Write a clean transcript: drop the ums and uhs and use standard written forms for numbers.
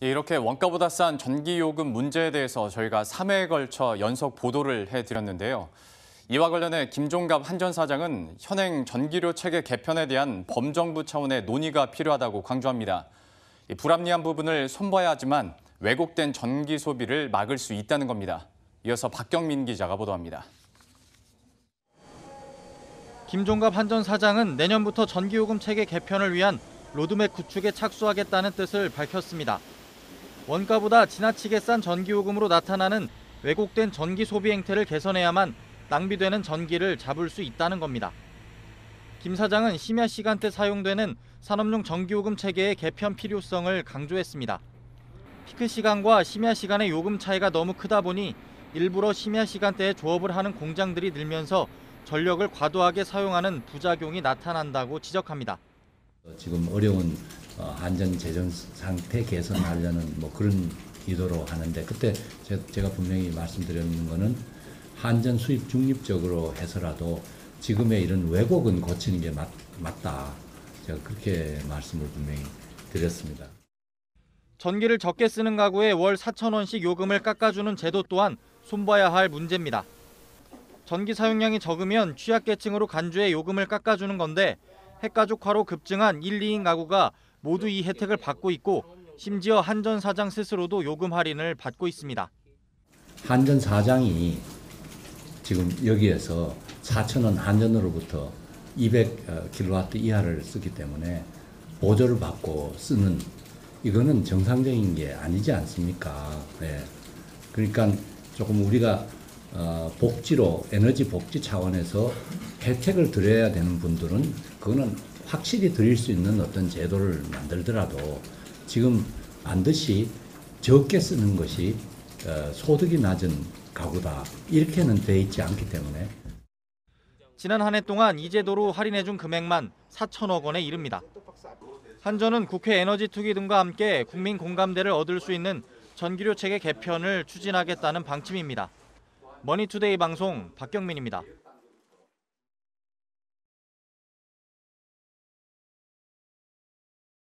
이렇게 원가보다 싼 전기요금 문제에 대해서 저희가 3회에 걸쳐 연속 보도를 해드렸는데요. 이와 관련해 김종갑 한전사장은 현행 전기료 체계 개편에 대한 범정부 차원의 논의가 필요하다고 강조합니다. 불합리한 부분을 손봐야 하지만 왜곡된 전기 소비를 막을 수 있다는 겁니다. 이어서 박경민 기자가 보도합니다. 김종갑 한전사장은 내년부터 전기요금 체계 개편을 위한 로드맵 구축에 착수하겠다는 뜻을 밝혔습니다. 원가보다 지나치게 싼 전기요금으로 나타나는 왜곡된 전기 소비 행태를 개선해야만 낭비되는 전기를 잡을 수 있다는 겁니다. 김 사장은 심야 시간대 사용되는 산업용 전기요금 체계의 개편 필요성을 강조했습니다. 피크 시간과 심야 시간의 요금 차이가 너무 크다 보니 일부러 심야 시간대에 조업을 하는 공장들이 늘면서 전력을 과도하게 사용하는 부작용이 나타난다고 지적합니다. 지금 어려운 안전 재정 상태 개선하려는 그런 의도로 하는데 그때 제가 분명히 말씀드렸는 거는 한전 수입 중립적으로 해서라도 지금의 이런 왜곡은 고치는 게 맞다. 제가 그렇게 말씀을 분명히 드렸습니다. 전기를 적게 쓰는 가구에 월 4,000원씩 요금을 깎아주는 제도 또한 손봐야 할 문제입니다. 전기 사용량이 적으면 취약계층으로 간주해 요금을 깎아주는 건데 핵가족화로 급증한 1, 2인 가구가 모두 이 혜택을 받고 있고 심지어 한전 사장 스스로도 요금 할인을 받고 있습니다. 한전 사장이 지금 여기에서 4,000원 한전으로부터 200kW 이하를 쓰기 때문에 보조를 받고 쓰는 이거는 정상적인 게 아니지 않습니까? 네. 그러니까 조금 우리가 복지로 에너지 복지 차원에서 혜택을 드려야 되는 분들은 그거는 확실히 드릴 수 있는 어떤 제도를 만들더라도 지금 반드시 적게 쓰는 것이 소득이 낮은 가구다 이렇게는 돼 있지 않기 때문에 지난 한 해 동안 이 제도로 할인해준 금액만 4천억 원에 이릅니다. 한전은 국회 에너지투기 등과 함께 국민 공감대를 얻을 수 있는 전기료 체계 개편을 추진하겠다는 방침입니다. 머니투데이 방송 박경민입니다.